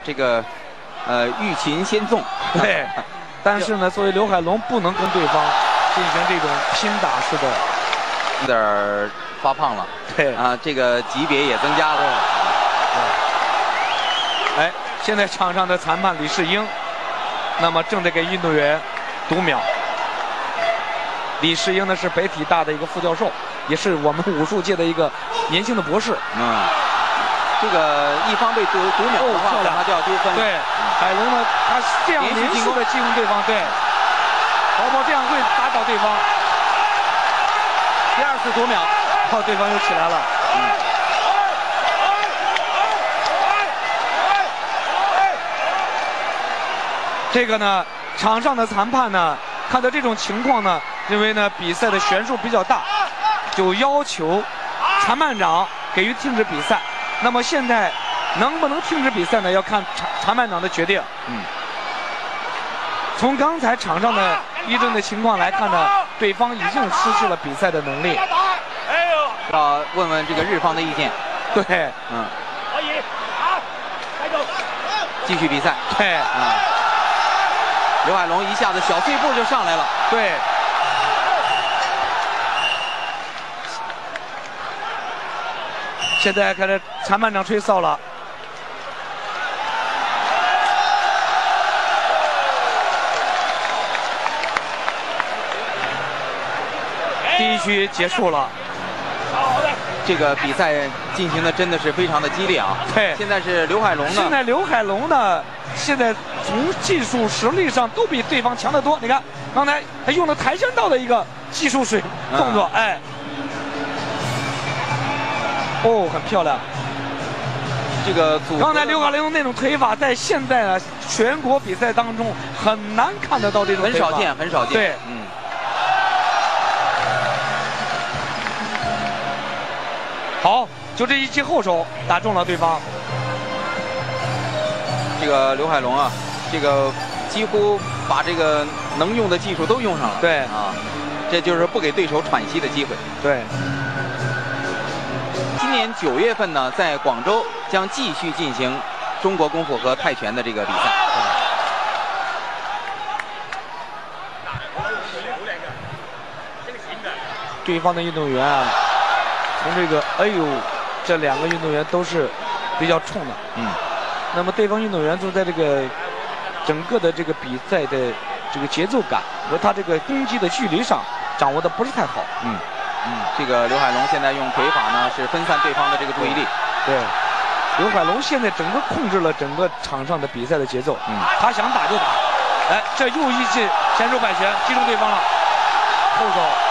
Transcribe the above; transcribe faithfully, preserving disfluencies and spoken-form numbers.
这个呃欲擒先纵。 对，但是呢，作为刘海龙不能跟对方进行这种拼打式的， 有点发胖了。 对啊，这个级别也增加了。 对。哎，现在场上的裁判李世英，那么正在给运动员读秒。李世英呢是北体大的一个副教授，也是我们武术界的一个年轻的博士。 嗯，这个一方被读读秒的话， 哦、 他就要丢分。 对，海龙呢，他这样连续的进攻对方，对，跑跑这样会打倒对方。 第二次读秒， 哦，对方又起来了。嗯。这个呢，场上的裁判呢，看到这种情况呢，因为呢比赛的悬殊比较大，就要求裁判长给予停止比赛。那么现在能不能停止比赛呢？要看裁裁判长的决定。嗯。从刚才场上的一阵的情况来看呢，对方已经失去了比赛的能力。 要问问这个日方的意见。 对， 嗯。可以，好，继续比赛。 对， 啊。刘海龙一下子小碎步就上来了。 对。现在开始裁判长吹哨了。第一局结束了。 这个比赛进行的真的是非常的激烈啊！ 对， 现在是刘海龙呢。 现在刘海龙呢，现在从技术实力上都比对方强得多。你看，刚才他用了跆拳道的一个技术水动作，嗯、哎，哦，很漂亮。 这个组刚才刘海龙那种腿法，在现在呢全国比赛当中很难看得到这种腿法， 很少见，很少见。 对， 嗯。 好，就这一记后手打中了对方。 这个刘海龙啊，这个几乎把这个能用的技术都用上了。 对啊，这就是不给对手喘息的机会。 对。 今年九月份呢，在广州将继续进行中国功夫和泰拳的这个比赛。 对方的运动员啊。从这个，哎呦，这两个运动员都是比较冲的，嗯。那么对方运动员就在这个整个的这个比赛的这个节奏感和他这个攻击的距离上掌握的不是太好，嗯嗯。这个刘海龙现在用腿法呢是分散对方的这个注意力， 对。刘海龙现在整个控制了整个场上的比赛的节奏，嗯。他想打就打，哎，这又一记前手摆拳击中对方了，后手。